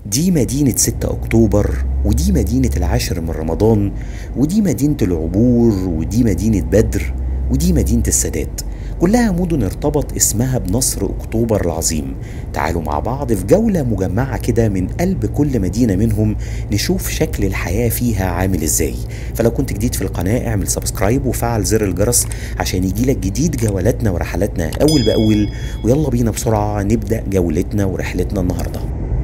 دي مدينة 6 أكتوبر، ودي مدينة العاشر من رمضان، ودي مدينة العبور، ودي مدينة بدر، ودي مدينة السادات. كلها مدن ارتبط اسمها بنصر أكتوبر العظيم. تعالوا مع بعض في جولة مجمعة كده من قلب كل مدينة منهم، نشوف شكل الحياة فيها عامل ازاي. فلو كنت جديد في القناة اعمل سبسكرايب وفعل زر الجرس عشان يجيلك جديد جولاتنا ورحلاتنا أول بأول. ويلا بينا بسرعة نبدأ جولتنا ورحلتنا النهاردة.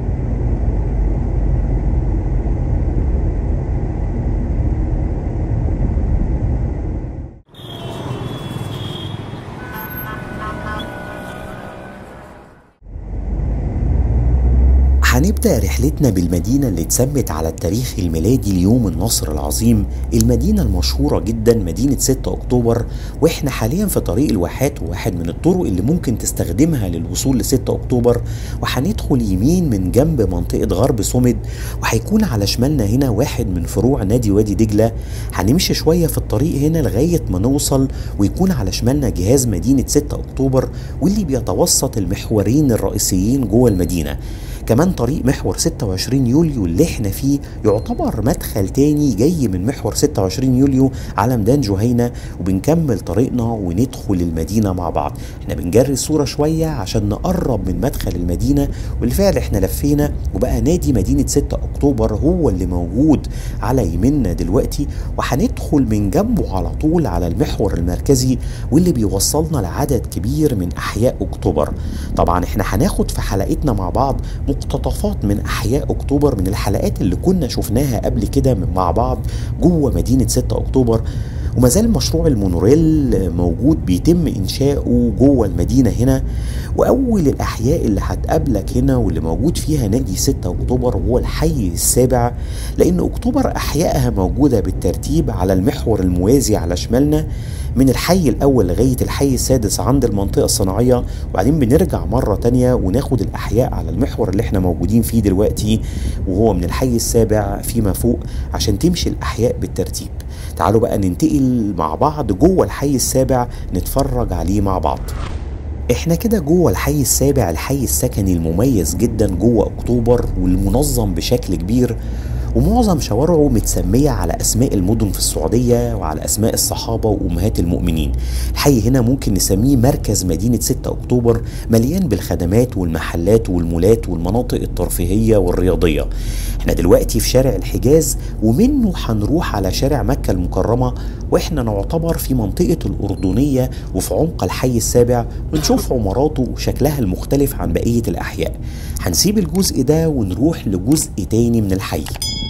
هنبدأ رحلتنا بالمدينة اللي اتسمت على التاريخ الميلادي ليوم النصر العظيم، المدينة المشهورة جدا مدينة 6 أكتوبر. واحنا حاليا في طريق الواحات، وواحد من الطرق اللي ممكن تستخدمها للوصول ل 6 أكتوبر. وهندخل يمين من جنب منطقة غرب سومد، وهيكون على شمالنا هنا واحد من فروع نادي وادي دجلة. هنمشي شوية في الطريق هنا لغاية ما نوصل ويكون على شمالنا جهاز مدينة 6 أكتوبر، واللي بيتوسط المحورين الرئيسيين جوه المدينة. كمان طريق محور 26 يوليو اللي احنا فيه يعتبر مدخل تاني جاي من محور 26 يوليو على ميدان جهينة، وبنكمل طريقنا وندخل المدينة مع بعض. احنا بنجري الصورة شوية عشان نقرب من مدخل المدينة، وبالفعل احنا لفينا وبقى نادي مدينة 6 أكتوبر هو اللي موجود على يميننا دلوقتي. وهندخل من جنبه على طول على المحور المركزي، واللي بيوصلنا لعدد كبير من أحياء أكتوبر. طبعا احنا هناخد في حلقتنا مع بعض مقتطفات من أحياء أكتوبر من الحلقات اللي كنا شفناها قبل كده مع بعض جوه مدينة 6 أكتوبر. وما زال مشروع المونوريل موجود بيتم إنشاؤه جوه المدينة هنا. وأول الأحياء اللي هتقابلك هنا واللي موجود فيها نادي 6 أكتوبر هو الحي السابع، لأن أكتوبر أحيائها موجودة بالترتيب على المحور الموازي على شمالنا من الحي الأول لغاية الحي السادس عند المنطقة الصناعية. وبعدين بنرجع مرة تانية وناخد الأحياء على المحور اللي احنا موجودين فيه دلوقتي، وهو من الحي السابع فيما فوق، عشان تمشي الأحياء بالترتيب. تعالوا بقى ننتقل مع بعض جوه الحي السابع نتفرج عليه مع بعض. احنا كده جوه الحي السابع، الحي السكني المميز جدا جوه اكتوبر والمنظم بشكل كبير، ومعظم شوارعه متسمية على أسماء المدن في السعودية وعلى أسماء الصحابة وأمهات المؤمنين. الحي هنا ممكن نسميه مركز مدينة 6 أكتوبر، مليان بالخدمات والمحلات والمولات والمناطق الترفيهية والرياضية. احنا دلوقتي في شارع الحجاز، ومنه هنروح على شارع مكة المكرمة، واحنا نعتبر في منطقة الأردنية وفي عمق الحي السابع، ونشوف عماراته وشكلها المختلف عن بقية الأحياء. هنسيب الجزء ده ونروح لجزء تاني من الحي.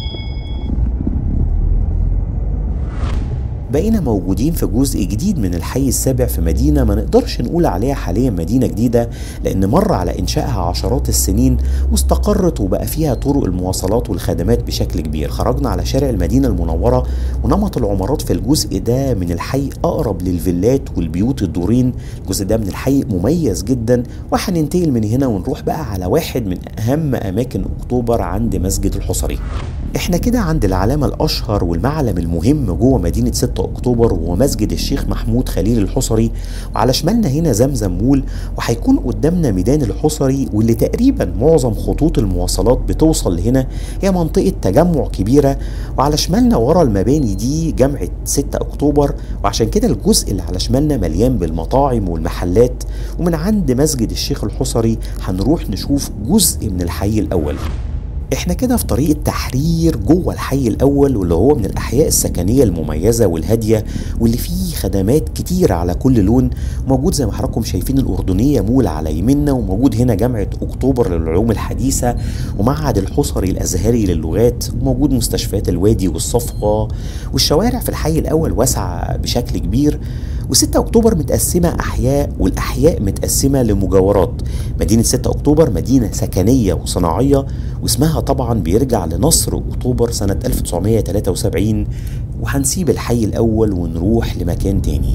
بقينا موجودين في جزء جديد من الحي السابع في مدينة ما نقدرش نقول عليها حاليا مدينة جديدة، لأن مر على إنشائها عشرات السنين واستقرت وبقى فيها طرق المواصلات والخدمات بشكل كبير. خرجنا على شارع المدينة المنورة، ونمط العمارات في الجزء ده من الحي أقرب للفيلات والبيوت الدورين. الجزء ده من الحي مميز جدا، وهننتقل من هنا ونروح بقى على واحد من أهم أماكن أكتوبر عند مسجد الحصري. احنا كده عند العلامة الأشهر والمعلم المهم جوه مدينة 6 أكتوبر، وهو مسجد الشيخ محمود خليل الحصري. وعلى شمالنا هنا زمزم مول، وهيكون قدامنا ميدان الحصري، واللي تقريبا معظم خطوط المواصلات بتوصل لهنا. هي منطقة تجمع كبيرة، وعلى شمالنا ورا المباني دي جامعة 6 أكتوبر، وعشان كده الجزء اللي على شمالنا مليان بالمطاعم والمحلات. ومن عند مسجد الشيخ الحصري هنروح نشوف جزء من الحي الأول. احنا كده في طريق التحرير جوه الحي الاول، واللي هو من الاحياء السكنيه المميزه والهاديه، واللي فيه خدمات كتير على كل لون. موجود زي ما حضراتكم شايفين الاردنيه مول على يميننا، وموجود هنا جامعه اكتوبر للعلوم الحديثه، ومعهد الحصري الازهري للغات، وموجود مستشفيات الوادي والصفوه. والشوارع في الحي الاول واسعه بشكل كبير. و6 أكتوبر متقسمة أحياء، والأحياء متقسمة لمجاورات. مدينة 6 أكتوبر مدينة سكنية وصناعية، واسمها طبعا بيرجع لنصر أكتوبر سنة 1973. وهنسيب الحي الأول ونروح لمكان تاني.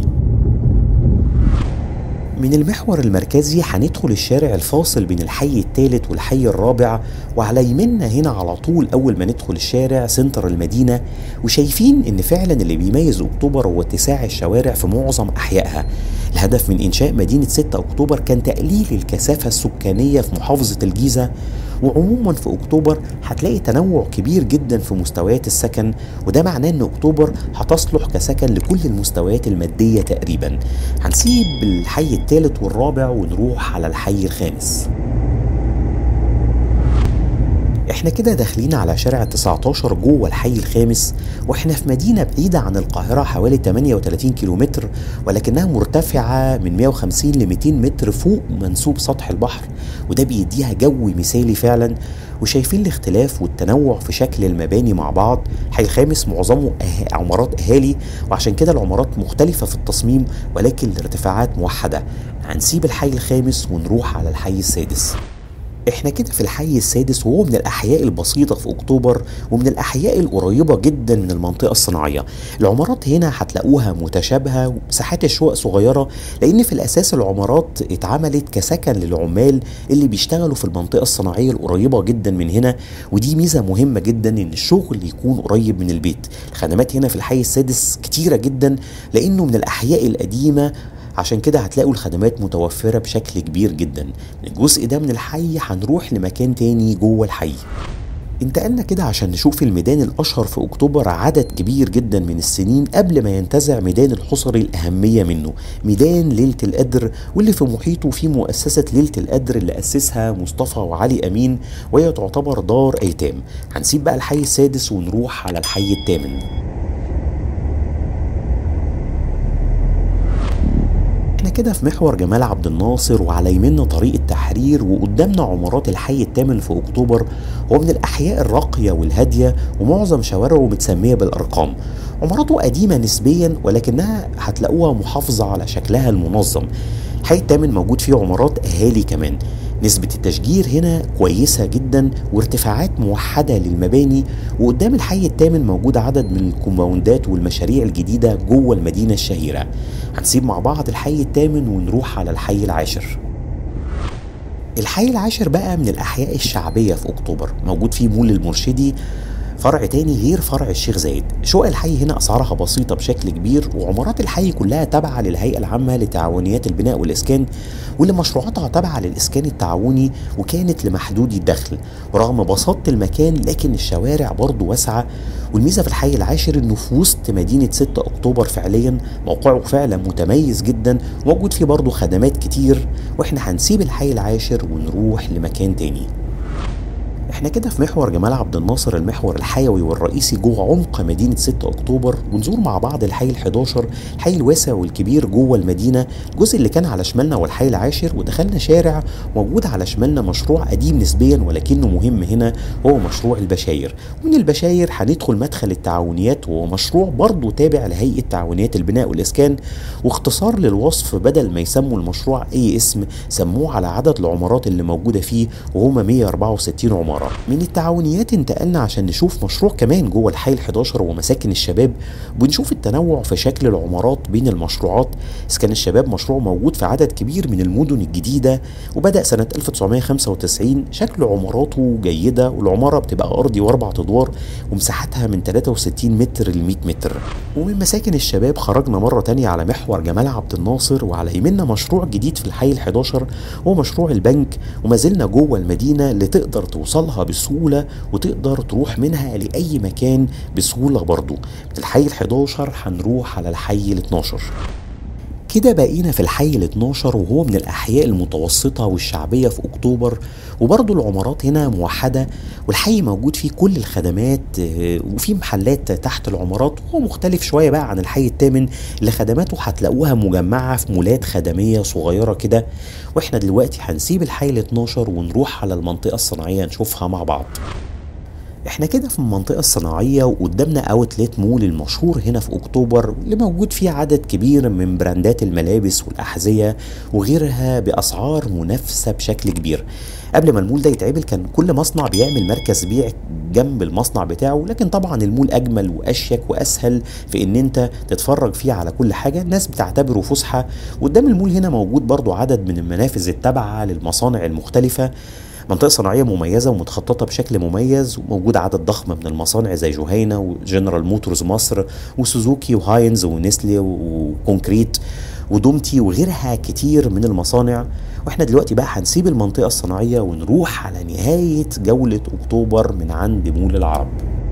من المحور المركزي هندخل الشارع الفاصل بين الحي الثالث والحي الرابع، وعلى يمنا هنا على طول اول ما ندخل الشارع سنتر المدينه. وشايفين ان فعلا اللي بيميز اكتوبر هو اتساع الشوارع في معظم احيائها. الهدف من إنشاء مدينة 6 أكتوبر كان تقليل الكثافة السكانية في محافظة الجيزة. وعموما في أكتوبر هتلاقي تنوع كبير جدا في مستويات السكن، وده معناه إن أكتوبر هتصلح كسكن لكل المستويات المادية تقريبا. هنسيب الحي الثالث والرابع ونروح على الحي الخامس. احنا كده داخلين على شارع 19 جوه الحي الخامس، واحنا في مدينة بعيدة عن القاهرة حوالي 38 كيلومتر، ولكنها مرتفعة من 150 ل 200 متر فوق منسوب سطح البحر، وده بيديها جو مثالي فعلا. وشايفين الاختلاف والتنوع في شكل المباني مع بعض. الحي الخامس معظمه عمارات اهالي، وعشان كده العمارات مختلفة في التصميم ولكن الارتفاعات موحدة. هنسيب الحي الخامس ونروح على الحي السادس. احنا كده في الحي السادس، وهو من الاحياء البسيطة في اكتوبر ومن الاحياء القريبة جدا من المنطقة الصناعية. العمارات هنا هتلاقوها متشابهة ومساحات الشقق صغيرة، لان في الاساس العمارات اتعملت كسكن للعمال اللي بيشتغلوا في المنطقة الصناعية القريبة جدا من هنا، ودي ميزة مهمة جدا ان الشغل يكون قريب من البيت. الخدمات هنا في الحي السادس كتيرة جدا لانه من الاحياء القديمة، عشان كده هتلاقوا الخدمات متوفرة بشكل كبير جدا. من الجزء ده من الحي هنروح لمكان تاني جوه الحي. انتقلنا كده عشان نشوف الميدان الأشهر في أكتوبر عدد كبير جدا من السنين قبل ما ينتزع ميدان الحصري الأهمية منه، ميدان ليلة القدر، واللي في محيطه في مؤسسة ليلة القدر اللي أسسها مصطفى وعلي أمين، وهي تعتبر دار أيتام. هنسيب بقى الحي السادس ونروح على الحي الثامن. احنا كده في محور جمال عبد الناصر، وعلى يمنا طريق التحرير، وقدامنا عمارات الحي الثامن في اكتوبر. هو من الاحياء الراقيه والهاديه، ومعظم شوارعه متسميه بالارقام. عماراته قديمه نسبيا ولكنها هتلاقوها محافظه على شكلها المنظم. الحي الثامن موجود فيه عمارات اهالي كمان. نسبة التشجير هنا كويسة جدا وارتفاعات موحدة للمباني، وقدام الحي الثامن موجود عدد من الكومباوندات والمشاريع الجديدة جوه المدينة الشهيرة. هنسيب مع بعض الحي الثامن ونروح على الحي العاشر. الحي العاشر بقى من الأحياء الشعبية في أكتوبر، موجود فيه مول المرشدي، فرع تاني غير فرع الشيخ زايد. شقق الحي هنا أسعارها بسيطة بشكل كبير، وعمارات الحي كلها تابعة للهيئة العامة لتعاونيات البناء والإسكان، واللي مشروعاتها تابعة للإسكان التعاوني وكانت لمحدود الدخل. ورغم بساطة المكان لكن الشوارع برضه واسعة. والميزة في الحي العاشر إنه في وسط مدينة 6 أكتوبر فعليا، موقعه فعلا متميز جدا، موجود فيه برضه خدمات كتير. وإحنا هنسيب الحي العاشر ونروح لمكان تاني. احنا كده في محور جمال عبد الناصر، المحور الحيوي والرئيسي جوه عمق مدينة 6 أكتوبر، ونزور مع بعض الحي ال11، الحي الواسع والكبير جوه المدينة. الجزء اللي كان على شمالنا والحي العاشر، ودخلنا شارع موجود على شمالنا مشروع قديم نسبيا ولكنه مهم هنا، هو مشروع البشاير. ومن البشاير هندخل مدخل التعاونيات، وهو مشروع برضه تابع لهيئة تعاونيات البناء والإسكان، واختصار للوصف بدل ما يسموا المشروع أي اسم سموه على عدد العمارات اللي موجودة فيه، وهما 164 عمارة. من التعاونيات انتقلنا عشان نشوف مشروع كمان جوه الحي ال11 ومساكن الشباب، بنشوف التنوع في شكل العمارات بين المشروعات. اسكان الشباب مشروع موجود في عدد كبير من المدن الجديدة، وبدأ سنة 1995. شكل عماراته جيدة، والعمارة بتبقى أرضي وأربع أدوار، ومساحتها من 63 متر ل 100 متر. ومن مساكن الشباب خرجنا مرة تانية على محور جمال عبد الناصر، وعلى يمنا مشروع جديد في الحي ال11 هو مشروع البنك. وما زلنا جوه المدينة اللي تقدر توصلها بسهولة وتقدر تروح منها لأي مكان بسهولة برضو. من الحي ال11 هنروح على الحي ال12. كده بقينا في الحي ال12، وهو من الأحياء المتوسطة والشعبية في أكتوبر، وبرضو العمارات هنا موحدة، والحي موجود فيه كل الخدمات، وفي محلات تحت العمارات. وهو مختلف شوية بقى عن الحي الثامن اللي خدماته هتلاقوها مجمعة في مولات خدمية صغيرة كده. واحنا دلوقتي هنسيب الحي ال12 ونروح على المنطقة الصناعية نشوفها مع بعض. احنا كده في المنطقة الصناعية، وقدامنا اوتلت مول المشهور هنا في اكتوبر، اللي موجود فيه عدد كبير من براندات الملابس والأحذية وغيرها بأسعار منافسة بشكل كبير. قبل ما المول ده يتعمل كان كل مصنع بيعمل مركز بيع جنب المصنع بتاعه، لكن طبعا المول اجمل واشيك واسهل في ان انت تتفرج فيه على كل حاجة. الناس بتعتبره فسحة. قدام المول هنا موجود برضو عدد من المنافذ التابعة للمصانع المختلفة. منطقة صناعية مميزة ومتخططة بشكل مميز، وموجود عدد ضخم من المصانع زي جهينة وجنرال موتورز مصر وسوزوكي وهاينز ونسلي وكونكريت. ودومتي وغيرها كتير من المصانع. واحنا دلوقتي بقى هنسيب المنطقة الصناعية ونروح على نهاية جولة أكتوبر من عند مول العرب.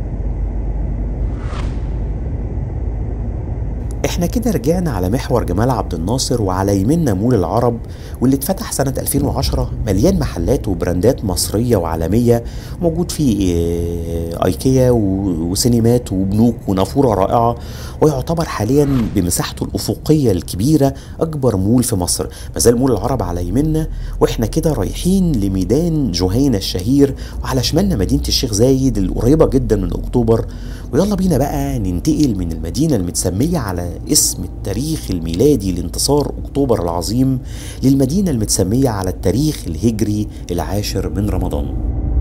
احنا كده رجعنا على محور جمال عبد الناصر، وعلى يمنا مول العرب، واللي اتفتح سنة 2010، مليان محلات وبراندات مصرية وعالمية، موجود فيه ايكيا وسينمات وبنوك ونافورة رائعة، ويعتبر حاليا بمساحته الأفقية الكبيرة أكبر مول في مصر. مازال مول العرب على يمنا، واحنا كده رايحين لميدان جهينة الشهير، وعلى شمالنا مدينة الشيخ زايد القريبة جدا من أكتوبر. ويلا بينا بقى ننتقل من المدينة المتسمية على اسم التاريخ الميلادي لانتصار أكتوبر العظيم للمدينة المتسمية على التاريخ الهجري العاشر من رمضان.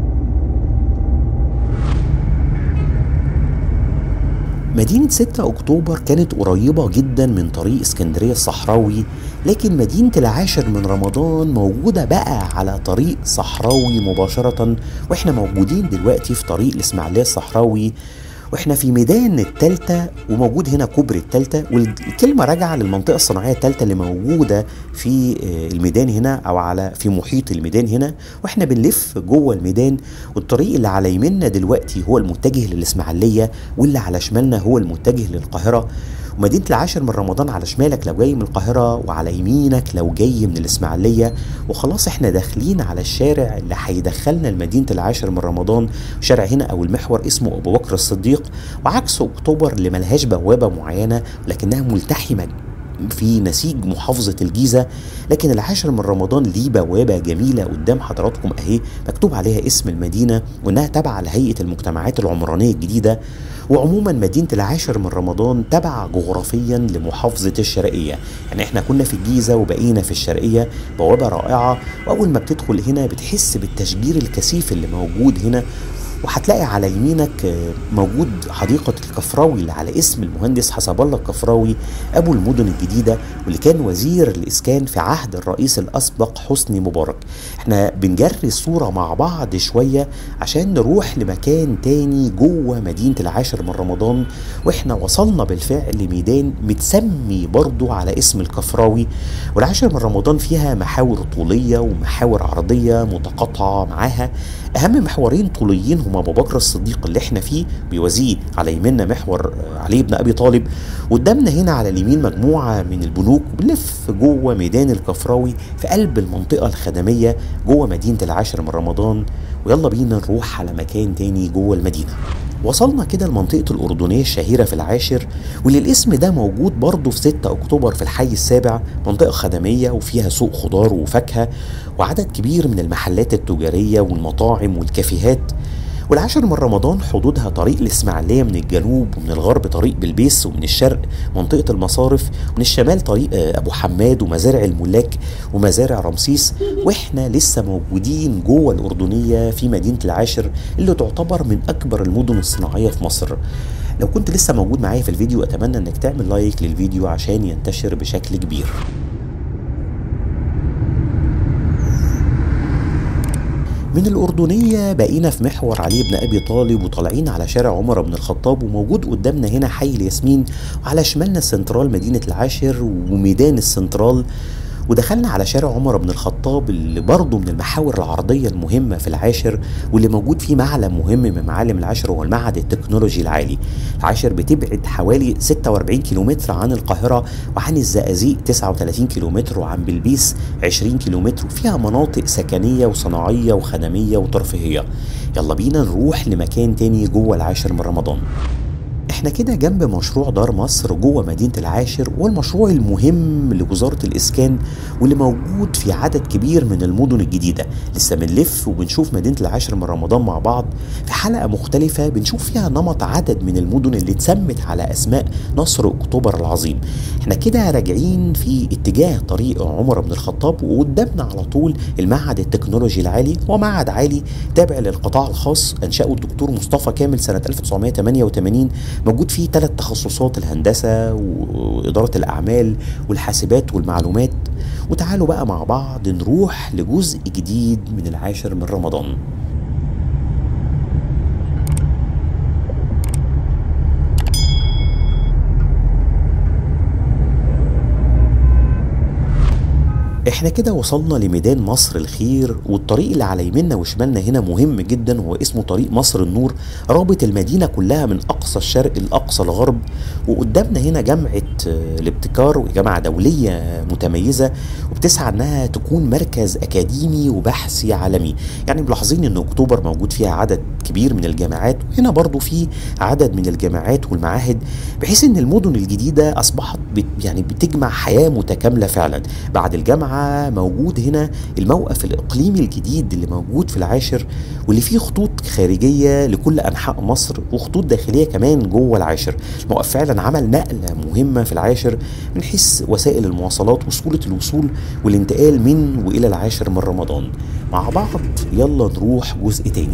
مدينة 6 أكتوبر كانت قريبة جدا من طريق اسكندرية الصحراوي، لكن مدينة العاشر من رمضان موجودة بقى على طريق صحراوي مباشرة، واحنا موجودين دلوقتي في طريق الإسماعيلية الصحراوي، واحنا في ميدان التالتة، وموجود هنا كوبري التالتة، والكلمة راجعة للمنطقة الصناعية التالتة اللي موجودة في الميدان هنا، او على في محيط الميدان هنا. واحنا بنلف جوه الميدان، والطريق اللي على يميننا دلوقتي هو المتجه للإسماعيلية، واللي على شمالنا هو المتجه للقاهرة. ومدينة العاشر من رمضان على شمالك لو جاي من القاهرة، وعلى يمينك لو جاي من الإسماعيلية. وخلاص احنا داخلين على الشارع اللي هيدخلنا لمدينة العاشر من رمضان. شارع هنا أو المحور اسمه أبو بكر الصديق، وعكس أكتوبر اللي ملهاش بوابة معينة ولكنها ملتحمة في نسيج محافظة الجيزة. لكن العاشر من رمضان ليه بوابة جميلة قدام حضراتكم اهي، مكتوب عليها اسم المدينة، وانها تابعة لهيئة المجتمعات العمرانية الجديدة. وعموما مدينة العاشر من رمضان تابعة جغرافيا لمحافظة الشرقية، يعني احنا كنا في الجيزة وبقينا في الشرقية. بوابة رائعة، واول ما بتدخل هنا بتحس بالتشجير الكثيف اللي موجود هنا. وهتلاقي على يمينك موجود حديقة الكفراوي اللي على اسم المهندس حسب الله الكفراوي أبو المدن الجديدة، واللي كان وزير الإسكان في عهد الرئيس الأسبق حسني مبارك. احنا بنجري الصورة مع بعض شوية عشان نروح لمكان تاني جوه مدينة العاشر من رمضان. واحنا وصلنا بالفعل لميدان متسمي برضو على اسم الكفراوي. والعاشر من رمضان فيها محاور طولية ومحاور عرضية متقاطعة معاها. أهم محورين طوليين هما أبو بكر الصديق اللي احنا فيه بيوازيه، على يميننا محور علي بن أبي طالب، وقدامنا هنا على اليمين مجموعة من البنوك. بنلف جوه ميدان الكفراوي في قلب المنطقة الخدمية جوه مدينة العاشر من رمضان. ويلا بينا نروح على مكان تاني جوه المدينة. وصلنا كده لمنطقة الأردنية الشهيرة في العاشر، واللي الاسم ده موجود برضه في 6 أكتوبر في الحي السابع. منطقة خدمية وفيها سوق خضار وفاكهة وعدد كبير من المحلات التجارية والمطاعم والكافيهات. والعاشر من رمضان حدودها طريق الإسماعيلية من الجنوب، ومن الغرب طريق بلبيس، ومن الشرق منطقة المصارف، ومن الشمال طريق أبو حماد ومزارع الملاك ومزارع رمسيس. وإحنا لسه موجودين جوه الأردنية في مدينة العاشر اللي تعتبر من أكبر المدن الصناعية في مصر. لو كنت لسه موجود معايا في الفيديو أتمنى أنك تعمل لايك للفيديو عشان ينتشر بشكل كبير. من الأردنية بقينا في محور علي بن أبي طالب، وطالعين على شارع عمر بن الخطاب، وموجود قدامنا هنا حي الياسمين، وعلى شمالنا السنترال مدينة العاشر وميدان السنترال. ودخلنا على شارع عمر بن الخطاب اللي برضه من المحاور العرضية المهمة في العاشر، واللي موجود فيه معلم مهم من معالم العاشر وهو المعهد التكنولوجي العالي. العاشر بتبعد حوالي 46 كيلومتر عن القاهرة، وعن الزقازيق 39 كيلومتر، وعن بلبيس 20 كيلومتر، وفيها مناطق سكنية وصناعية وخدمية وترفيهية. يلا بينا نروح لمكان تاني جوه العاشر من رمضان. احنا كده جنب مشروع دار مصر جوه مدينة العاشر، والمشروع المهم لوزارة الإسكان واللي موجود في عدد كبير من المدن الجديدة. لسه بنلف وبنشوف مدينة العاشر من رمضان مع بعض في حلقة مختلفة بنشوف فيها نمط عدد من المدن اللي اتسمت على أسماء نصر أكتوبر العظيم. احنا كده راجعين في اتجاه طريق عمر بن الخطاب، وقدامنا على طول المعهد التكنولوجي العالي، ومعهد عالي تابع للقطاع الخاص أنشأه الدكتور مصطفى كامل سنة 1988. موجود فيه 3 تخصصات: الهندسة وإدارة الأعمال والحاسبات والمعلومات. وتعالوا بقى مع بعض نروح لجزء جديد من العاشر من رمضان. احنا كده وصلنا لميدان مصر الخير، والطريق اللي على يميننا وشمالنا هنا مهم جدا، هو اسمه طريق مصر النور، رابط المدينة كلها من أقصى الشرق لأقصى الغرب. وقدامنا هنا جامعة الابتكار، وجامعة دولية متميزة وبتسعى انها تكون مركز أكاديمي وبحثي عالمي. يعني ملاحظين ان اكتوبر موجود فيها عدد كبير من الجامعات، وهنا برضو في عدد من الجامعات والمعاهد، بحيث ان المدن الجديدة اصبحت يعني بتجمع حياة متكاملة فعلا. بعد الجامعة موجود هنا الموقف الإقليمي الجديد اللي موجود في العاشر، واللي فيه خطوط خارجية لكل أنحاء مصر وخطوط داخلية كمان جوه العاشر. الموقف فعلا عمل نقلة مهمة في العاشر من حيث وسائل المواصلات وسهولة الوصول والانتقال من وإلى العاشر من رمضان. مع بعض يلا نروح جزء تاني.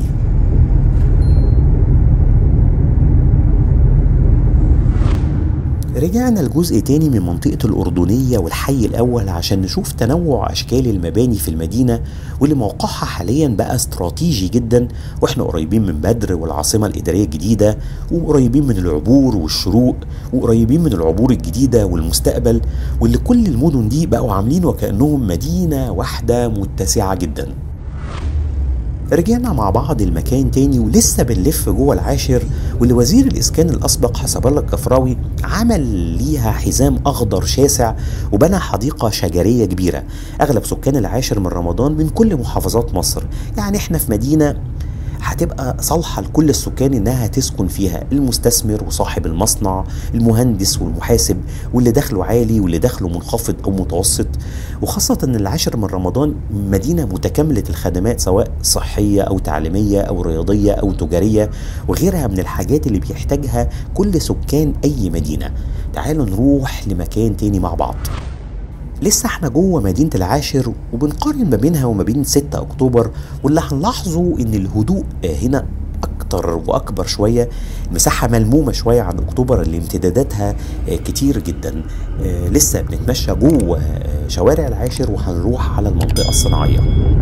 رجعنا لجزء تاني من منطقة الأردنية والحي الأول عشان نشوف تنوع أشكال المباني في المدينة، واللي موقعها حاليا بقى استراتيجي جدا، واحنا قريبين من بدر والعاصمة الإدارية الجديدة، وقريبين من العبور والشروق، وقريبين من العبور الجديدة والمستقبل، واللي كل المدن دي بقوا عاملين وكأنهم مدينة واحدة متسعة جدا. رجعنا مع بعض المكان تاني ولسه بنلف جوه العاشر، واللي وزير الإسكان الأسبق حسب الله الكفراوي عمل ليها حزام أخضر شاسع وبنى حديقة شجرية كبيرة. أغلب سكان العاشر من رمضان من كل محافظات مصر، يعني احنا في مدينة هتبقى صالحة لكل السكان انها تسكن فيها، المستثمر وصاحب المصنع، المهندس والمحاسب، واللي دخله عالي واللي دخله منخفض او متوسط. وخاصة ان العاشر من رمضان مدينة متكاملة الخدمات، سواء صحية او تعليمية او رياضية او تجارية وغيرها من الحاجات اللي بيحتاجها كل سكان اي مدينة. تعالوا نروح لمكان تاني مع بعض. لسه احنا جوه مدينة العاشر وبنقارن ما بينها وما بين 6 اكتوبر، واللي هنلاحظه ان الهدوء هنا اكتر واكبر شوية، المساحة ملمومة شوية عن اكتوبر اللي امتداداتها كتير جدا. لسه بنتمشى جوه شوارع العاشر وهنروح على المنطقة الصناعية.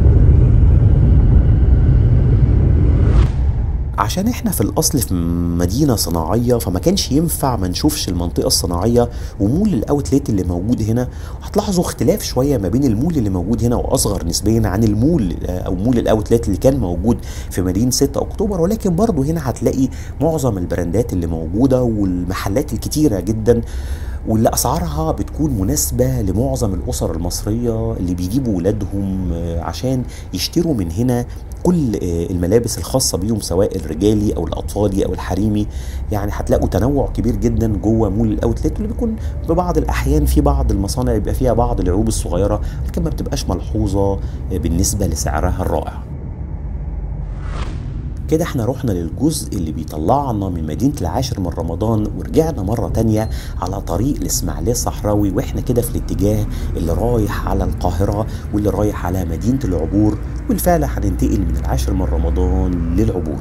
عشان احنا في الاصل في مدينة صناعية، فما كانش ينفع ما نشوفش المنطقة الصناعية ومول الاوتليت اللي موجود هنا. هتلاحظوا اختلاف شوية ما بين المول اللي موجود هنا واصغر نسبيا عن المول او مول الاوتليت اللي كان موجود في مدينة 6 اكتوبر، ولكن برضو هنا هتلاقي معظم البراندات اللي موجودة والمحلات الكتيرة جدا، واللي اسعارها بتكون مناسبة لمعظم الاسر المصرية اللي بيجيبوا ولادهم عشان يشتروا من هنا كل الملابس الخاصة بيهم، سواء الرجالي او الاطفالي او الحريمي. يعني هتلاقوا تنوع كبير جدا جوه مول الاوتلت، اللي بيكون ببعض الاحيان في بعض المصانع يبقى فيها بعض العيوب الصغيرة، لكن ما بتبقاش ملحوظة بالنسبة لسعرها الرائع. كده احنا رحنا للجزء اللي بيطلعنا من مدينة العاشر من رمضان، ورجعنا مرة تانية على طريق الإسماعيلية الصحراوي، واحنا كده في الاتجاه اللي رايح على القاهرة واللي رايح على مدينة العبور، والفعل هننتقل من العاشر من رمضان للعبور.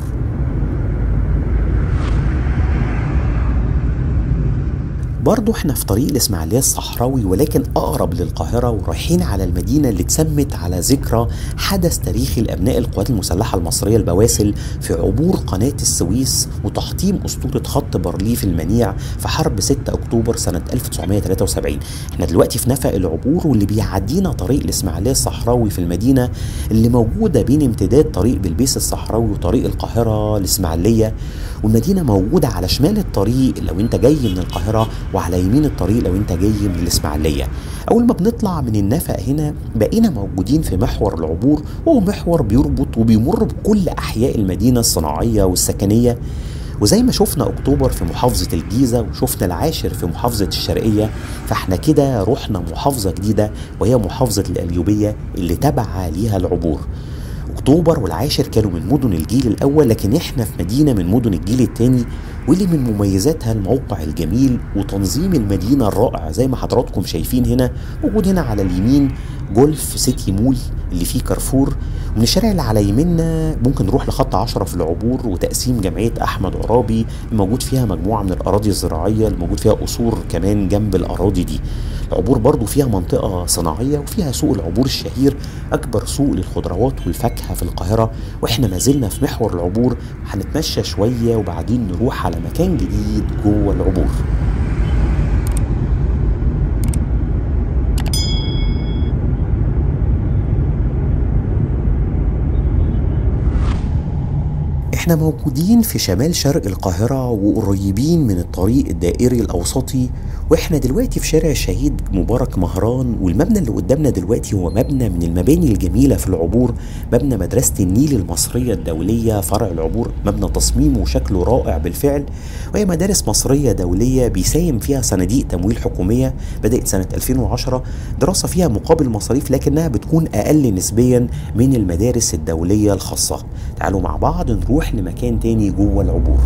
برضو احنا في طريق الإسماعيلية الصحراوي ولكن أقرب للقاهرة، ورايحين على المدينة اللي اتسمت على ذكرى حدث تاريخي لأبناء القوات المسلحة المصرية البواسل في عبور قناة السويس وتحطيم أسطورة خط بارليف المنيع في حرب 6 أكتوبر سنة 1973. احنا دلوقتي في نفق العبور، واللي بيعدينا طريق الإسماعيلية الصحراوي في المدينة اللي موجودة بين امتداد طريق بلبيس الصحراوي وطريق القاهرة الإسماعيلية. والمدينة موجودة على شمال الطريق لو انت جاي من القاهرة، وعلى يمين الطريق لو انت جاي من الإسماعيلية. اول ما بنطلع من النفق هنا بقينا موجودين في محور العبور، وهو محور بيربط وبيمر بكل احياء المدينة الصناعية والسكنية. وزي ما شفنا اكتوبر في محافظة الجيزة وشفنا العاشر في محافظة الشرقية، فاحنا كده رحنا محافظة جديدة وهي محافظة القليوبية اللي تبع ليها العبور. اكتوبر والعاشر كانوا من مدن الجيل الاول، لكن احنا في مدينة من مدن الجيل الثاني، واللي من مميزاتها الموقع الجميل وتنظيم المدينة الرائع. زي ما حضراتكم شايفين هنا موجود هنا على اليمين جولف سيتي مول اللي فيه كارفور، ومن الشارع اللي على يميننا ممكن نروح لخط 10 في العبور وتقسيم جمعية أحمد عرابي الموجود فيها مجموعة من الأراضي الزراعية، الموجود فيها قصور كمان جنب الأراضي دي. العبور برضو فيها منطقة صناعية وفيها سوق العبور الشهير، أكبر سوق للخضروات والفاكهة في القاهرة. وإحنا ما زلنا في محور العبور، هنتمشى شوية وبعدين نروح على مكان جديد جوه العبور. احنا موجودين في شمال شرق القاهرة وقريبين من الطريق الدائري الأوسطي، واحنا دلوقتي في شارع الشهيد مبارك مهران. والمبنى اللي قدامنا دلوقتي هو مبنى من المباني الجميلة في العبور، مبنى مدرسة النيل المصرية الدولية فرع العبور. مبنى تصميمه وشكله رائع بالفعل، وهي مدارس مصرية دولية بيساهم فيها صناديق تمويل حكومية. بدأت سنة 2010 دراسة فيها مقابل مصاريف، لكنها بتكون أقل نسبيا من المدارس الدولية الخاصة. تعالوا مع بعض نروح لمكان تاني جوه العبور.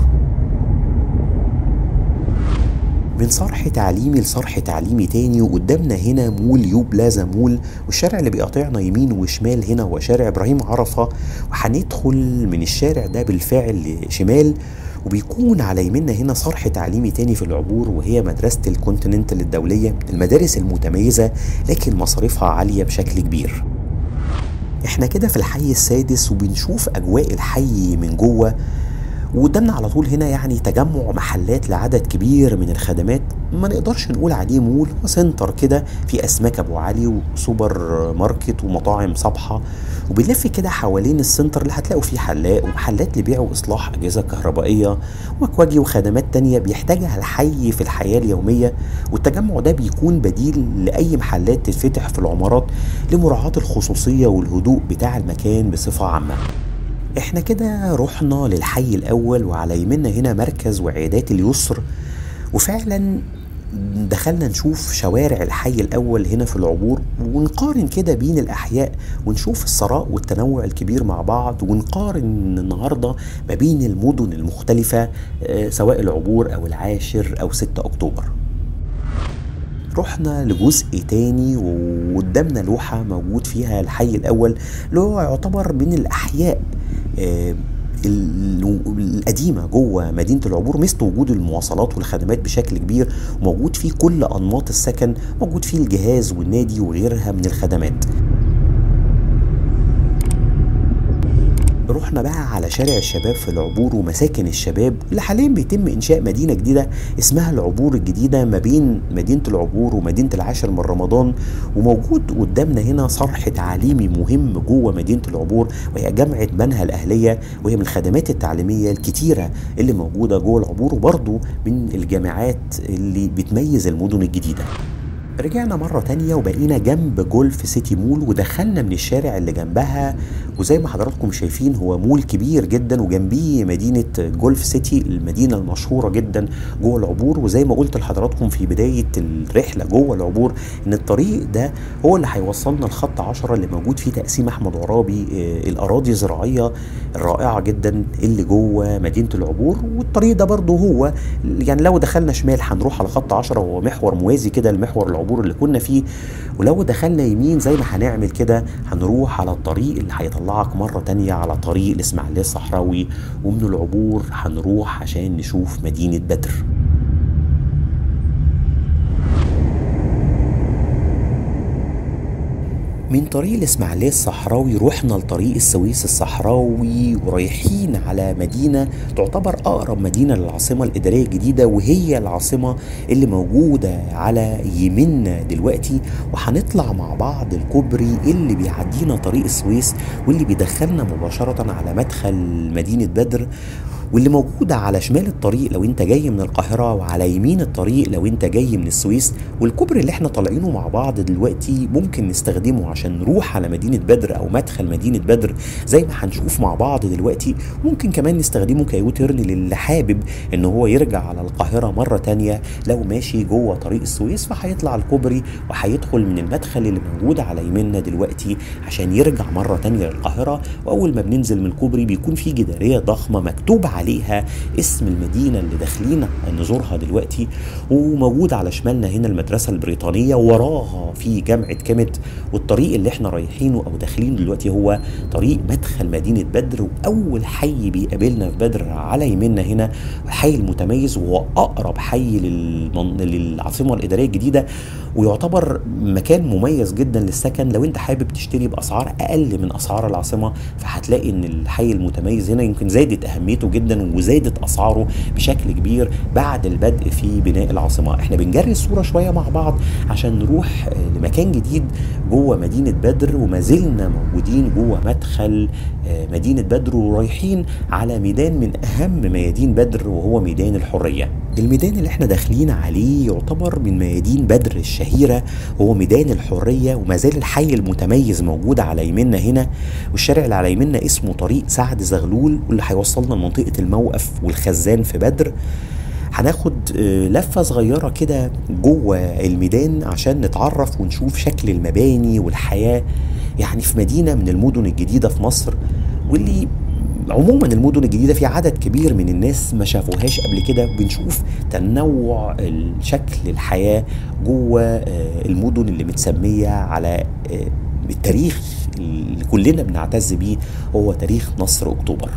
من صرح تعليمي لصرح تعليمي تاني، وقدامنا هنا مول يو بلازا مول، والشارع اللي بيقاطعنا يمين وشمال هنا هو شارع ابراهيم عرفة. وهندخل من الشارع ده بالفعل شمال، وبيكون على يميننا هنا صرح تعليمي تاني في العبور، وهي مدرسة الكونتيننتال الدولية، المدارس المتميزة لكن مصاريفها عالية بشكل كبير. احنا كده في الحي السادس وبنشوف اجواء الحي من جوه، وقدامنا على طول هنا يعني تجمع محلات لعدد كبير من الخدمات. ما نقدرش نقول عليه مول، سنتر كده في اسماك ابو علي وسوبر ماركت ومطاعم صبحه. وبنلف كده حوالين السنتر اللي هتلاقوا فيه حلاق ومحلات لبيع واصلاح اجهزه كهربائيه ومكواجي وخدمات تانية بيحتاجها الحي في الحياه اليوميه. والتجمع ده بيكون بديل لاي محلات تتفتح في العمارات لمراعاه الخصوصيه والهدوء بتاع المكان بصفه عامه. احنا كده رحنا للحي الاول، وعلى يمنا هنا مركز وعيادات اليسر. وفعلا دخلنا نشوف شوارع الحي الاول هنا في العبور، ونقارن كده بين الاحياء ونشوف الثراء والتنوع الكبير مع بعض، ونقارن النهارده ما بين المدن المختلفه سواء العبور او العاشر او 6 اكتوبر. رحنا لجزء تاني وقدامنا لوحة موجود فيها الحي الأول، اللي هو يعتبر من الأحياء القديمة جوه مدينة العبور، مثل وجود المواصلات والخدمات بشكل كبير، وموجود فيه كل أنماط السكن، موجود فيه الجهاز والنادي وغيرها من الخدمات. رحنا بقى على شارع الشباب في العبور ومساكن الشباب، اللي حاليا بيتم انشاء مدينه جديده اسمها العبور الجديده ما بين مدينه العبور ومدينه العاشر من رمضان. وموجود قدامنا هنا صرح تعليمي مهم جوه مدينه العبور، وهي جامعه بنها الاهليه، وهي من الخدمات التعليميه الكتيره اللي موجوده جوه العبور، وبرضه من الجامعات اللي بتميز المدن الجديده. رجعنا مرة تانية وبقينا جنب جولف سيتي مول، ودخلنا من الشارع اللي جنبها، وزي ما حضراتكم شايفين هو مول كبير جدا، وجنبيه مدينة جولف سيتي المدينة المشهورة جدا جوه العبور. وزي ما قلت لحضراتكم في بداية الرحلة جوه العبور ان الطريق ده هو اللي هيوصلنا لخط 10 اللي موجود فيه تقسيم احمد عرابي، الاراضي الزراعية الرائعة جدا اللي جوه مدينة العبور. والطريق ده برضه هو يعني لو دخلنا شمال هنروح على خط 10، هو محور موازي كده لمحور العبور اللي كنا فيه. ولو دخلنا يمين زي ما هنعمل كده هنروح على الطريق اللي هيطلعك مرة تانية على طريق الإسماعيلية الصحراوي، ومن العبور هنروح عشان نشوف مدينة بدر. من طريق الإسماعيلية الصحراوي رحنا لطريق السويس الصحراوي، ورايحين على مدينة تعتبر أقرب مدينة للعاصمة الإدارية الجديدة، وهي العاصمة اللي موجودة على يمنا دلوقتي. وهنطلع مع بعض الكوبري اللي بيعدينا طريق السويس، واللي بيدخلنا مباشرة على مدخل مدينة بدر، واللي موجودة على شمال الطريق لو انت جاي من القاهرة، وعلى يمين الطريق لو انت جاي من السويس. والكوبري اللي احنا طالعينه مع بعض دلوقتي ممكن نستخدمه عشان نروح على مدينة بدر او مدخل مدينة بدر زي ما هنشوف مع بعض دلوقتي. ممكن كمان نستخدمه كيوتيرن للي حابب ان هو يرجع على القاهرة مرة تانية لو ماشي جوه طريق السويس، فهيطلع الكوبري وهيدخل من المدخل اللي موجود على يميننا دلوقتي عشان يرجع مرة تانية للقاهرة. واول ما بننزل من الكوبري بيكون في جدارية ضخمة مكتوب عليها اسم المدينة اللي داخلين نزورها دلوقتي، وموجود على شمالنا هنا المدرسة البريطانية، وراها في جامعة كامت. والطريق اللي احنا رايحينه او داخلين دلوقتي هو طريق مدخل مدينة بدر. واول حي بيقابلنا في بدر على يميننا هنا الحي المتميز، وهو اقرب حي للعاصمة الإدارية الجديدة، ويعتبر مكان مميز جدا للسكن. لو انت حابب تشتري باسعار اقل من اسعار العاصمة، فهتلاقي ان الحي المتميز هنا يمكن زادت اهميته جدا جدا وزادت اسعاره بشكل كبير بعد البدء في بناء العاصمه. احنا بنجري الصوره شويه مع بعض عشان نروح لمكان جديد جوه مدينه بدر، وما زلنا موجودين جوه مدخل مدينه بدر ورايحين على ميدان من اهم ميادين بدر وهو ميدان الحريه. الميدان اللي احنا داخلين عليه يعتبر من ميادين بدر الشهيره، هو ميدان الحريه، وما زال الحي المتميز موجود على يميننا هنا، والشارع اللي على يميننا اسمه طريق سعد زغلول واللي هيوصلنا لمنطقه الموقف والخزان في بدر. هناخد لفة صغيرة كده جوه الميدان عشان نتعرف ونشوف شكل المباني والحياة يعني في مدينة من المدن الجديدة في مصر، واللي عموما المدن الجديدة في عدد كبير من الناس ما شافوهاش قبل كده. بنشوف تنوع شكل الحياة جوه المدن اللي متسمية على التاريخ اللي كلنا بنعتز بيه، هو تاريخ نصر أكتوبر.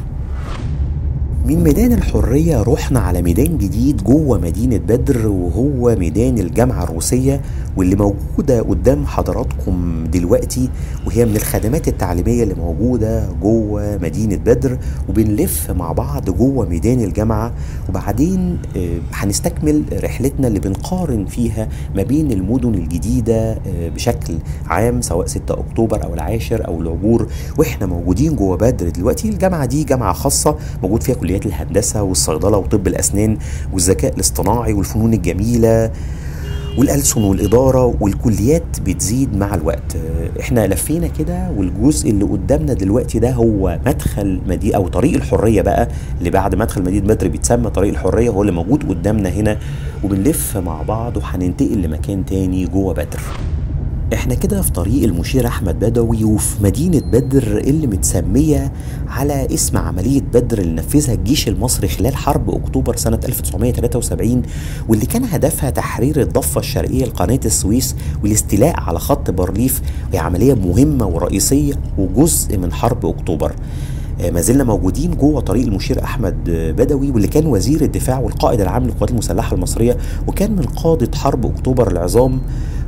من ميدان الحرية رحنا على ميدان جديد جوه مدينة بدر وهو ميدان الجامعة الروسية، واللي موجودة قدام حضراتكم دلوقتي، وهي من الخدمات التعليمية اللي موجودة جوه مدينة بدر. وبنلف مع بعض جوه ميدان الجامعة، وبعدين هنستكمل رحلتنا اللي بنقارن فيها ما بين المدن الجديدة بشكل عام، سواء 6 أكتوبر أو العاشر أو العبور. وإحنا موجودين جوه بدر دلوقتي. الجامعة دي جامعة خاصة موجود فيها كليات الهندسة والصيدلة وطب الأسنان والذكاء الاصطناعي والفنون الجميلة والألسن والإدارة، والكليات بتزيد مع الوقت. احنا لفينا كده، والجزء اللي قدامنا دلوقتي ده هو مدخل مدينة أو طريق الحرية بقى، اللي بعد مدخل مدينة بدر بيتسمى طريق الحرية، هو اللي موجود قدامنا هنا. وبنلف مع بعض وهننتقل لمكان تاني جوه بدر. احنا كده في طريق المشير احمد بدوي وفي مدينة بدر اللي متسمية على اسم عملية بدر اللي نفذها الجيش المصري خلال حرب اكتوبر سنة 1973، واللي كان هدفها تحرير الضفة الشرقية لقناة السويس والاستيلاء على خط بارليف، وهي عملية مهمة ورئيسية وجزء من حرب اكتوبر. ما زلنا موجودين جوه طريق المشير احمد بدوي، واللي كان وزير الدفاع والقائد العام للقوات المسلحه المصريه، وكان من قاده حرب اكتوبر العظام،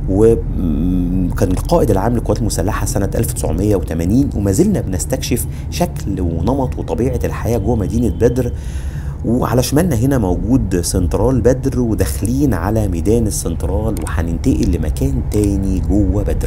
وكان القائد العام للقوات المسلحه سنه 1980. وما زلنا بنستكشف شكل ونمط وطبيعه الحياه جوه مدينه بدر. وعلى شمالنا هنا موجود سنترال بدر، وداخلين على ميدان السنترال وهننتقل لمكان تاني جوه بدر.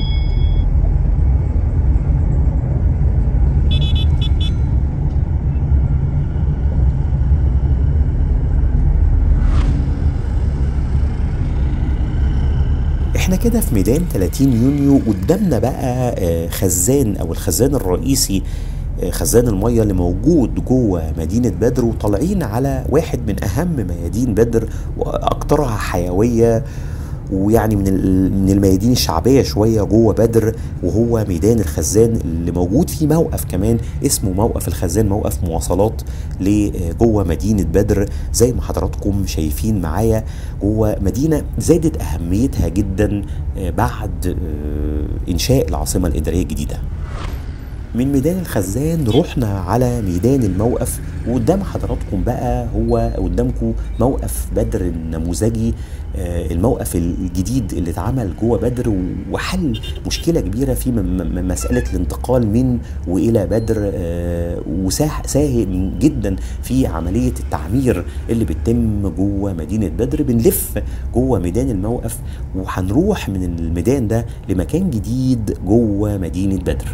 احنا كده في ميدان 30 يونيو. قدامنا بقى خزان او الخزان الرئيسي، خزان المية اللي موجود جوه مدينة بدر، وطالعين على واحد من اهم ميادين بدر واكثرها حيوية، ويعني من الميادين الشعبيه شويه جوه بدر، وهو ميدان الخزان اللي موجود فيه موقف كمان اسمه موقف الخزان، موقف مواصلات لجوه مدينه بدر. زي ما حضراتكم شايفين معايا جوه مدينه زادت اهميتها جدا بعد انشاء العاصمه الاداريه الجديده. من ميدان الخزان رحنا على ميدان الموقف، وقدام حضراتكم بقى هو قدامكم موقف بدر النموذجي، الموقف الجديد اللي اتعمل جوه بدر وحل مشكله كبيره في مساله الانتقال من والى بدر، وساهم جدا في عمليه التعمير اللي بتتم جوه مدينه بدر. بنلف جوه ميدان الموقف وهنروح من الميدان ده لمكان جديد جوه مدينه بدر.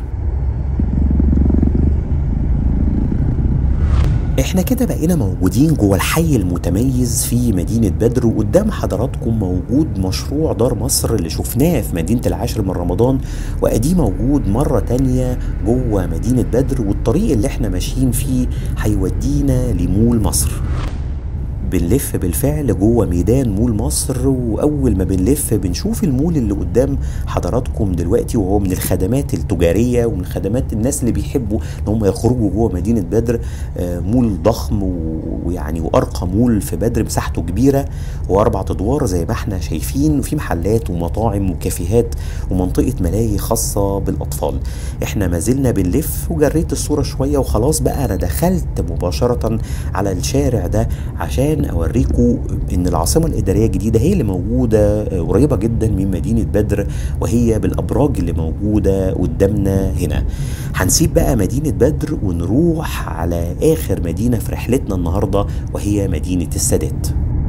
احنا كده بقينا موجودين جوه الحي المتميز في مدينة بدر، وقدام حضراتكم موجود مشروع دار مصر اللي شفناه في مدينة العاشر من رمضان، وادي موجود مرة تانية جوه مدينة بدر. والطريق اللي احنا ماشيين فيه هيودينا لمول مصر. بنلف بالفعل جوه ميدان مول مصر، واول ما بنلف بنشوف المول اللي قدام حضراتكم دلوقتي، وهو من الخدمات التجاريه ومن خدمات الناس اللي بيحبوا ان هم يخرجوا جوه مدينه بدر. مول ضخم ويعني وارقى مول في بدر، مساحته كبيره و4 ادوار زي ما احنا شايفين، وفي محلات ومطاعم وكافيهات ومنطقه ملاهي خاصه بالاطفال. احنا ما زلنا بنلف، وجريت الصوره شويه وخلاص بقى انا دخلت مباشره على الشارع ده عشان علشان اوريكم ان العاصمه الاداريه الجديده هي اللي موجوده قريبه جدا من مدينه بدر، وهي بالابراج اللي موجوده قدامنا هنا. هنسيب بقى مدينه بدر ونروح على اخر مدينه في رحلتنا النهارده، وهي مدينه السادات.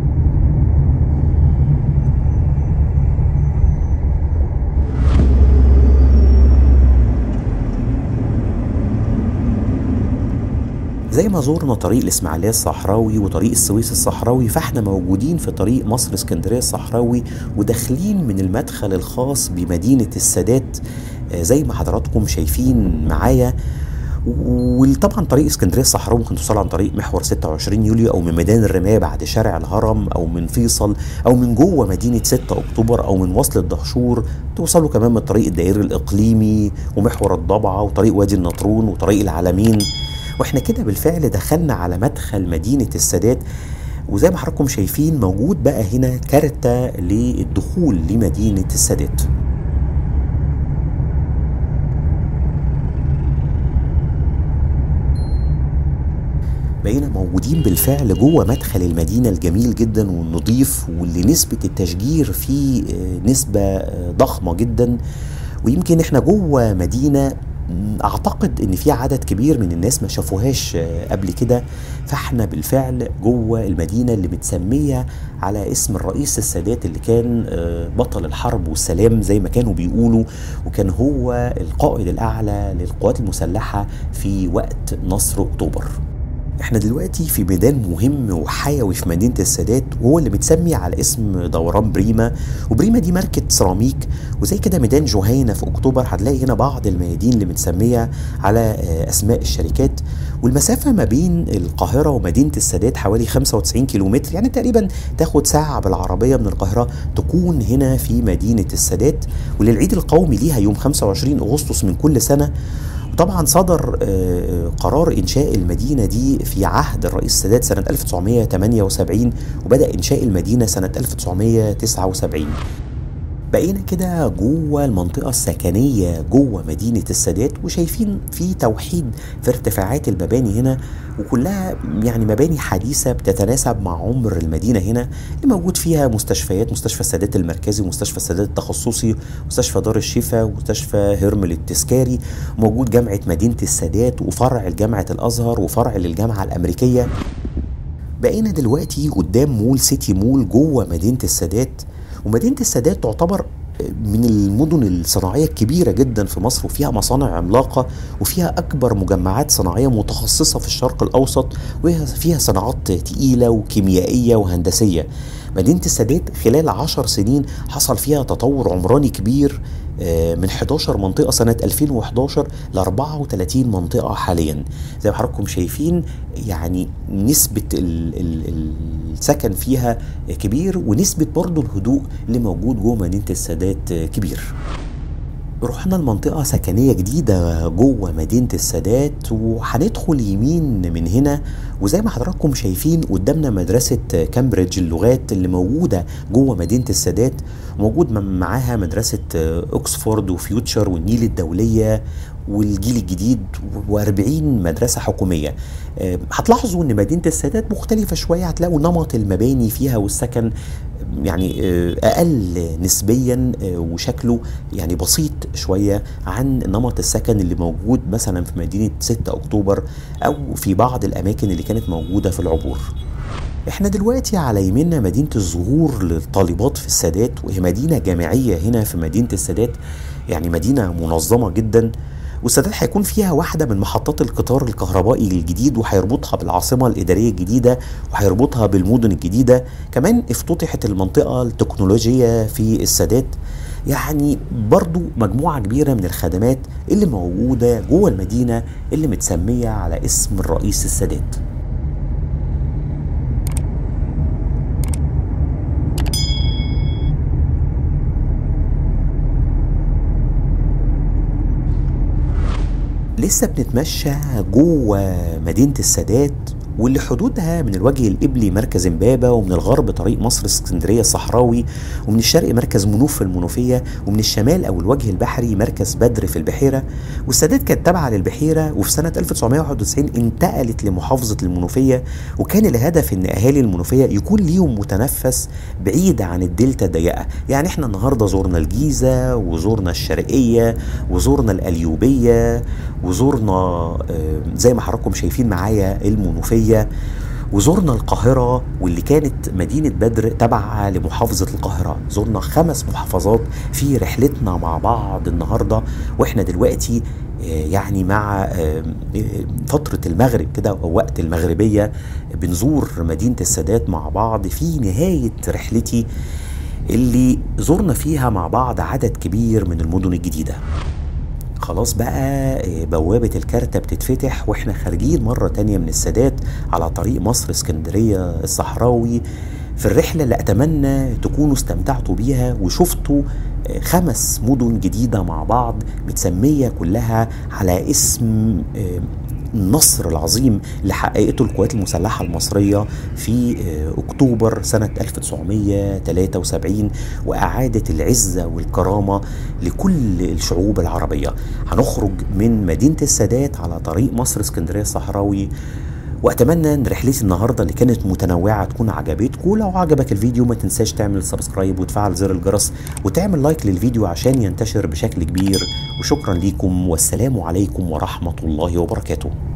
زي ما زورنا طريق الإسماعيلية الصحراوي وطريق السويس الصحراوي، فاحنا موجودين في طريق مصر اسكندرية الصحراوي وداخلين من المدخل الخاص بمدينة السادات زي ما حضراتكم شايفين معايا. وطبعا طريق اسكندريه الصحراوي ممكن توصل عن طريق محور 26 يوليو، او من ميدان الرمايه بعد شارع الهرم، او من فيصل، او من جوه مدينه 6 اكتوبر، او من وصل الدهشور. توصلوا كمان من الطريق الدائري الاقليمي ومحور الضبعه وطريق وادي النطرون وطريق العلمين. واحنا كده بالفعل دخلنا على مدخل مدينه السادات، وزي ما حضراتكم شايفين موجود بقى هنا كارتة للدخول لمدينه السادات. بقينا موجودين بالفعل جوه مدخل المدينة الجميل جدا والنظيف، واللي نسبة التشجير فيه نسبة ضخمة جدا. ويمكن احنا جوه مدينة اعتقد ان في عدد كبير من الناس ما شافوهاش قبل كده. فاحنا بالفعل جوه المدينة اللي متسمية على اسم الرئيس السادات، اللي كان بطل الحرب والسلام زي ما كانوا بيقولوا، وكان هو القائد الاعلى للقوات المسلحة في وقت نصر اكتوبر. احنا دلوقتي في ميدان مهم وحيوي في مدينة السادات، وهو اللي متسمي على اسم دوران بريمة. وبريمة دي ماركة سيراميك. وزي كده ميدان جهينة في اكتوبر هتلاقي هنا بعض الميادين اللي متسمية على اسماء الشركات. والمسافة ما بين القاهرة ومدينة السادات حوالي 95 كيلومتر، يعني تقريبا تاخد ساعة بالعربية من القاهرة تكون هنا في مدينة السادات. وللعيد القومي ليها يوم 25 أغسطس من كل سنة. طبعا صدر قرار إنشاء المدينة دي في عهد الرئيس السادات سنة 1978، وبدأ إنشاء المدينة سنة 1979. بقينا كده جوه المنطقة السكنية جوه مدينة السادات، وشايفين في توحيد في ارتفاعات المباني هنا، وكلها يعني مباني حديثة بتتناسب مع عمر المدينة هنا، اللي موجود فيها مستشفيات، مستشفى السادات المركزي ومستشفى السادات التخصصي، مستشفى دار الشفاء ومستشفى هرمل التذكاري، موجود جامعة مدينة السادات وفرع لجامعة الأزهر وفرع للجامعة الأمريكية. بقينا دلوقتي قدام مول سيتي مول جوه مدينة السادات. ومدينة السادات تعتبر من المدن الصناعية الكبيرة جدا في مصر، وفيها مصانع عملاقة، وفيها أكبر مجمعات صناعية متخصصة في الشرق الأوسط، وفيها صناعات تقيلة وكيميائية وهندسية. مدينة السادات خلال 10 سنين حصل فيها تطور عمراني كبير، من 11 منطقة سنة 2011 ل 34 منطقة حاليا. زي ما حضراتكم شايفين يعني نسبة السكن فيها كبير، ونسبة برضو الهدوء اللي موجود جوه مدينة السادات كبير. رحنا لمنطقة سكنية جديدة جوه مدينة السادات، وهندخل يمين من هنا. وزي ما حضراتكم شايفين قدامنا مدرسة كامبريدج اللغات اللي موجودة جوه مدينة السادات، موجود معاها مدرسة اوكسفورد وفيوتشر والنيل الدولية والجيل الجديد و40 مدرسة حكومية. هتلاحظوا ان مدينة السادات مختلفة شوية، هتلاقوا نمط المباني فيها والسكن يعني اقل نسبيا، وشكله يعني بسيط شوية عن نمط السكن اللي موجود مثلا في مدينة 6 اكتوبر او في بعض الاماكن اللي كانت موجودة في العبور. احنا دلوقتي على يميننا مدينة الزهور للطالبات في السادات، وهي مدينة جامعية هنا في مدينة السادات، يعني مدينة منظمة جدا. والسادات هيكون فيها واحدة من محطات القطار الكهربائي الجديد، وهيربطها بالعاصمة الإدارية الجديدة، وهيربطها بالمدن الجديدة. كمان افتتحت المنطقة التكنولوجية في السادات. يعني برضو مجموعة كبيرة من الخدمات اللي موجودة جوه المدينة اللي متسمية على اسم الرئيس السادات. لسه بنتمشى جوه مدينة السادات، واللي حدودها من الوجه القبلي مركز امبابة، ومن الغرب طريق مصر اسكندرية الصحراوي، ومن الشرق مركز منوف في المنوفية، ومن الشمال أو الوجه البحري مركز بدر في البحيرة. والسادات كانت تابعة للبحيرة، وفي سنة 1991 انتقلت لمحافظة المنوفية، وكان الهدف إن أهالي المنوفية يكون ليهم متنفس بعيد عن الدلتا الضيقة. يعني احنا النهاردة زورنا الجيزة، وزورنا الشرقية، وزورنا القليوبية، وزورنا زي ما حضراتكم شايفين معايا المنوفية، وزورنا القاهرة، واللي كانت مدينة بدر تابعة لمحافظة القاهرة. زورنا 5 محافظات في رحلتنا مع بعض النهاردة، واحنا دلوقتي يعني مع فترة المغرب كده أو وقت المغربية بنزور مدينة السادات مع بعض في نهاية رحلتي اللي زورنا فيها مع بعض عدد كبير من المدن الجديدة. خلاص بقى بوابة الكارتة بتتفتح واحنا خارجين مرة تانية من السادات على طريق مصر اسكندرية الصحراوي في الرحلة اللي أتمنى تكونوا استمتعتوا بيها وشفتوا 5 مدن جديدة مع بعض متسمية كلها على اسم النصر العظيم اللي حققته القوات المسلحة المصرية في أكتوبر سنة 1973، وأعادت العزة والكرامة لكل الشعوب العربية. هنخرج من مدينة السادات على طريق مصر اسكندرية الصحراوي، واتمنى ان رحلتي النهارده اللي كانت متنوعه تكون عجبتكم. لو عجبك الفيديو ما تنساش تعمل سبسكرايب وتفعل زر الجرس وتعمل لايك للفيديو عشان ينتشر بشكل كبير. وشكرا ليكم، والسلام عليكم ورحمه الله وبركاته.